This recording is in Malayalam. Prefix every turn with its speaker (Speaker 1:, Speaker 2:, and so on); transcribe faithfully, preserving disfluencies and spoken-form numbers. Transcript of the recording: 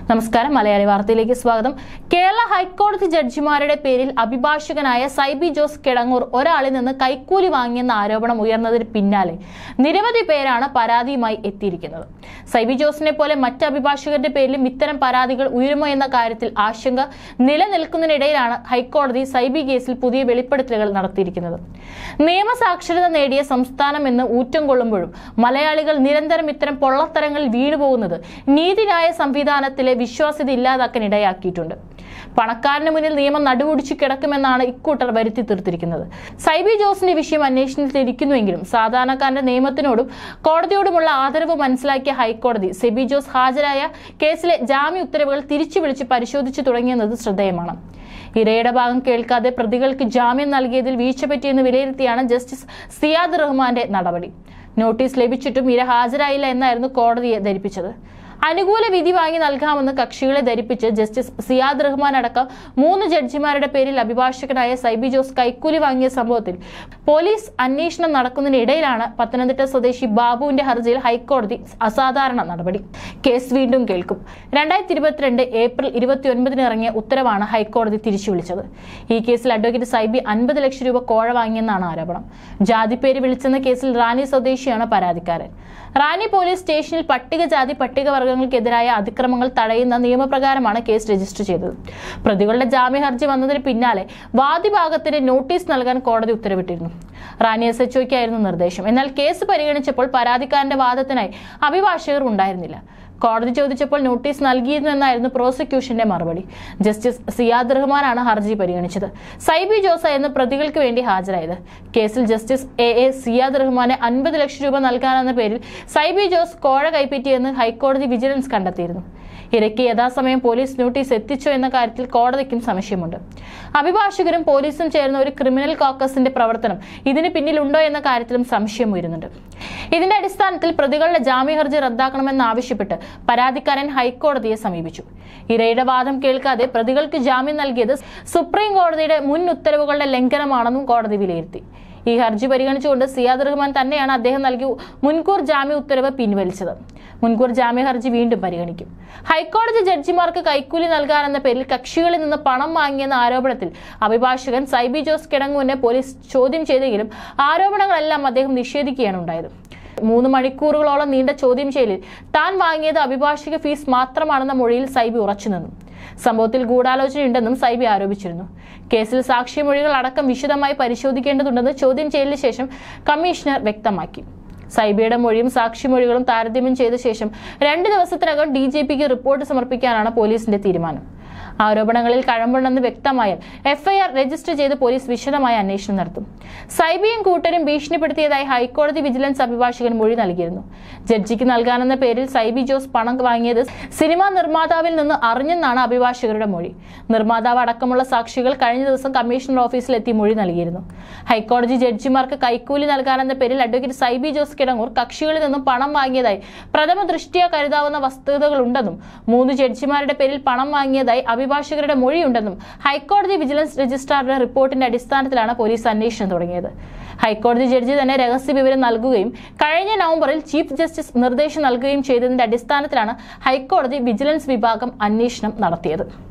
Speaker 1: നമസ്കാരം മലയാളി വാർത്തയിലേക്ക് സ്വാഗതം. കേരള ഹൈക്കോടതി ജഡ്ജിമാരുടെ പേരിൽ അഭിഭാഷകനായ സൈബി ജോസ് കിടങ്ങൂർ ഒരാളിൽ നിന്ന് കൈക്കൂലി വാങ്ങിയെന്ന ആരോപണം ഉയർന്നതിന് പിന്നാലെ നിരവധി പേരാണ് പരാതിയുമായി എത്തിയിരിക്കുന്നത്. സൈബി ജോസിനെ പോലെ മറ്റ് അഭിഭാഷകരുടെ പേരിലും ഇത്തരം പരാതികൾ ഉയരുമോ എന്ന കാര്യത്തിൽ ആശങ്ക നിലനിൽക്കുന്നതിനിടയിലാണ് ഹൈക്കോടതി സൈബി കേസിൽ പുതിയ വെളിപ്പെടുത്തലുകൾ നടത്തിയിരിക്കുന്നത്. നിയമസാക്ഷരത നേടിയ സംസ്ഥാനം എന്ന് ഊറ്റം കൊള്ളുമ്പോഴും മലയാളികൾ നിരന്തരം ഇത്തരം പൊള്ളത്തരങ്ങളിൽ വീണുപോകുന്നത് നീതിന്യായ സംവിധാനത്തിലെ വിശ്വാസ്യത ഇല്ലാതാക്കാൻ ഇടയാക്കിയിട്ടുണ്ട്. പണക്കാരന് മുന്നിൽ നിയമം നടുവൊടിച്ചു കിടക്കുമെന്നാണ് ഇക്കൂട്ടർ വരുത്തി തീർത്തിരിക്കുന്നത്. സൈബി ജോസിന്റെ വിഷയം അന്വേഷണത്തിലിരിക്കുന്നുവെങ്കിലും സാധാരണക്കാരന്റെ നിയമത്തിനോടും കോടതിയോടുമുള്ള ആദരവ് മനസ്സിലാക്കിയ ഹൈക്കോടതി സൈബി ജോസ് ഹാജരായ കേസിലെ ജാമ്യ ഉത്തരവുകൾ തിരിച്ചു വിളിച്ച് പരിശോധിച്ചു തുടങ്ങിയെന്നത് ശ്രദ്ധേയമാണ്. ഇരയുടെ ഭാഗം കേൾക്കാതെ പ്രതികൾക്ക് ജാമ്യം നൽകിയതിൽ വീഴ്ച പറ്റിയെന്ന് വിലയിരുത്തിയാണ് ജസ്റ്റിസ് സിയാദ് റഹ്മാന്റെ നടപടി. നോട്ടീസ് ലഭിച്ചിട്ടും ഇര ഹാജരായില്ല എന്നായിരുന്നു കോടതിയെ ധരിപ്പിച്ചത്. അനുകൂല വിധി വാങ്ങി നൽകാമെന്ന് കക്ഷികളെ ധരിപ്പിച്ച് ജസ്റ്റിസ് സിയാദ് റഹ്മാൻ അടക്കം മൂന്ന് ജഡ്ജിമാരുടെ പേരിൽ അഭിഭാഷകനായ സൈബി ജോസ് കൈക്കൂലി വാങ്ങിയ സംഭവത്തിൽ പോലീസ് അന്വേഷണം നടക്കുന്നതിനിടയിലാണ് പത്തനംതിട്ട സ്വദേശി ബാബുവിന്റെ ഹർജിയിൽ ഹൈക്കോടതി അസാധാരണ നടപടി. കേസ് വീണ്ടും കേൾക്കും. രണ്ടായിരത്തി ഇരുപത്തിരണ്ട് ഏപ്രിൽ ഇരുപത്തി ഒൻപതിന് ഇറങ്ങിയ ഉത്തരവാണ് ഹൈക്കോടതി തിരിച്ചു വിളിച്ചത്. ഈ കേസിൽ അഡ്വക്കേറ്റ് സൈബി അൻപത് ലക്ഷം രൂപ കോഴ വാങ്ങിയെന്നാണ് ആരോപണം. ജാതിപ്പേര് വിളിച്ചെന്ന കേസിൽ റാന്നി സ്വദേശിയാണ് പരാതിക്കാരൻ. റാന്നി പോലീസ് സ്റ്റേഷനിൽ പട്ടികജാതി പട്ടികവർഗങ്ങൾക്കെതിരായ അതിക്രമങ്ങൾ തടയുന്ന നിയമപ്രകാരമാണ് കേസ് രജിസ്റ്റർ ചെയ്തത്. പ്രതികളുടെ ജാമ്യ ഹർജി വന്നതിന് പിന്നാലെ വാദിഭാഗത്തിന് നോട്ടീസ് നൽകാൻ കോടതി ഉത്തരവിട്ടിരുന്നു. റാന്നി എസ് എച്ച് ഒയ്ക്കായിരുന്നു നിർദ്ദേശം. എന്നാൽ കേസ് പരിഗണിച്ചപ്പോൾ പരാതിക്കാരന്റെ വാദത്തിനായി അഭിഭാഷകർ ഉണ്ടായിരുന്നില്ല. കോടതി ചോദിച്ചപ്പോൾ നോട്ടീസ് നൽകിയിരുന്നെന്നായിരുന്നു പ്രോസിക്യൂഷന്റെ മറുപടി. ജസ്റ്റിസ് സിയാദ് റഹ്മാനാണ് ഹർജി പരിഗണിച്ചത്. സൈബി ജോസ് എന്ന പ്രതികൾക്ക് വേണ്ടി ഹാജരായത്. കേസിൽ ജസ്റ്റിസ് എ എ സിയാദ് റഹ്മാനെ അൻപത് ലക്ഷം രൂപ നൽകാനെന്ന പേരിൽ സൈബി ജോസ് കോഴ കൈപ്പറ്റിയെന്ന് ഹൈക്കോടതി വിജിലൻസ് കണ്ടെത്തിയിരുന്നു. ഇരയ്ക്ക് യഥാസമയം പോലീസ് നോട്ടീസ് എത്തിച്ചോ എന്ന കാര്യത്തിൽ കോടതിക്കും സംശയമുണ്ട്. അഭിഭാഷകരും പോലീസും ചേർന്ന ഒരു ക്രിമിനൽ കോക്കസിന്റെ പ്രവർത്തനം ഇതിന് പിന്നിലുണ്ടോ എന്ന കാര്യത്തിലും സംശയം ഉയരുന്നുണ്ട്. ഇതിന്റെ അടിസ്ഥാനത്തിൽ പ്രതികളുടെ ജാമ്യ ഹർജി റദ്ദാക്കണമെന്നാവശ്യപ്പെട്ട് പരാതിക്കാരൻ ഹൈക്കോടതിയെ സമീപിച്ചു. ഇരയുടെ വാദം കേൾക്കാതെ പ്രതികൾക്ക് ജാമ്യം നൽകിയത് സുപ്രീം കോടതിയുടെ മുൻ ഉത്തരവുകളുടെ ലംഘനമാണെന്നും കോടതി വിലയിരുത്തി. ഈ ഹർജി പരിഗണിച്ചുകൊണ്ട് സിയാദ് റഹ്മാൻ തന്നെയാണ് അദ്ദേഹം നൽകിയ മുൻകൂർ ജാമ്യ ഉത്തരവ് പിൻവലിച്ചത്. മുൻകൂർ ജാമ്യ ഹർജി വീണ്ടും പരിഗണിക്കും. ഹൈക്കോടതി ജഡ്ജിമാർക്ക് കൈക്കൂലി നൽകാനെന്ന പേരിൽ കക്ഷികളിൽ നിന്ന് പണം വാങ്ങിയെന്ന ആരോപണത്തിൽ അഭിഭാഷകൻ സൈബി ജോസ് കിടങ്ങൂരിനെ പോലീസ് ചോദ്യം ചെയ്തെങ്കിലും ആരോപണങ്ങളെല്ലാം അദ്ദേഹം നിഷേധിക്കുകയാണ് ഉണ്ടായത്. മൂന്ന് മണിക്കൂറുകളോളം നീണ്ട ചോദ്യം ചെയ്യലിൽ താൻ വാങ്ങിയത് അഭിഭാഷക ഫീസ് മാത്രമാണെന്ന മൊഴിയിൽ സൈബി ഉറച്ചുനിന്നു. സംഭവത്തിൽ ഗൂഢാലോചനയുണ്ടെന്നും സൈബി ആരോപിച്ചിരുന്നു. കേസിൽ സാക്ഷിമൊഴികൾ അടക്കം വിശദമായി പരിശോധിക്കേണ്ടതുണ്ടെന്ന് ചോദ്യം ചെയ്യലിന് ശേഷം കമ്മീഷണർ വ്യക്തമാക്കി. സൈബിയുടെ മൊഴിയും സാക്ഷിമൊഴികളും താരതമ്യം ചെയ്ത ശേഷം രണ്ട് ദിവസത്തിനകം ഡി ജി പിക്ക് റിപ്പോർട്ട് സമർപ്പിക്കാനാണ് പോലീസിന്റെ തീരുമാനം. ആരോപണങ്ങളിൽ കഴമ്പുണ്ടെന്ന് വ്യക്തമായാൽ എഫ്ഐആർ രജിസ്റ്റർ ചെയ്ത് പോലീസ് വിശദമായ അന്വേഷണം നടത്തും. സൈബിയും കൂട്ടരും ഭീഷണിപ്പെടുത്തിയതായി ഹൈക്കോടതി വിജിലൻസ് അഭിഭാഷകൻ മൊഴി നൽകിയിരുന്നു. ജഡ്ജിക്ക് നൽകാനെന്ന പേരിൽ സൈബി ജോസ് പണം വാങ്ങിയത് സിനിമാ നിർമ്മാതാവിൽ നിന്ന് അറിഞ്ഞെന്നാണ് അഭിഭാഷകരുടെ മൊഴി. നിർമ്മാതാവ് അടക്കമുള്ള സാക്ഷികൾ കഴിഞ്ഞ ദിവസം കമ്മീഷണർ ഓഫീസിലെത്തി മൊഴി നൽകിയിരുന്നു. ഹൈക്കോടതി ജഡ്ജിമാർക്ക് കൈക്കൂലി നൽകാനെന്ന പേരിൽ അഡ്വക്കേറ്റ് സൈബി ജോസ് കിടങ്ങൂർ കക്ഷികളിൽ നിന്നും പണം വാങ്ങിയതായി പ്രഥമ ദൃഷ്ട്യാ കരുതാവുന്ന വസ്തുതകളുണ്ടെന്നും മൂന്ന് ജഡ്ജിമാരുടെ പേരിൽ പണം വാങ്ങിയതായി അഭിഭാഷകരുടെ മൊഴിയുണ്ടെന്നും ഹൈക്കോടതി വിജിലൻസ് രജിസ്ട്രാറുടെ റിപ്പോർട്ടിന്റെ അടിസ്ഥാനത്തിലാണ് പോലീസ് അന്വേഷണം തുടങ്ങിയത്. ഹൈക്കോടതി ജഡ്ജി തന്നെ രഹസ്യ വിവരം നൽകുകയും കഴിഞ്ഞ നവംബറിൽ ചീഫ് ജസ്റ്റിസ് നിർദ്ദേശം നൽകുകയും ചെയ്തതിന്റെ അടിസ്ഥാനത്തിലാണ് ഹൈക്കോടതി വിജിലൻസ് വിഭാഗം അന്വേഷണം നടത്തിയത്.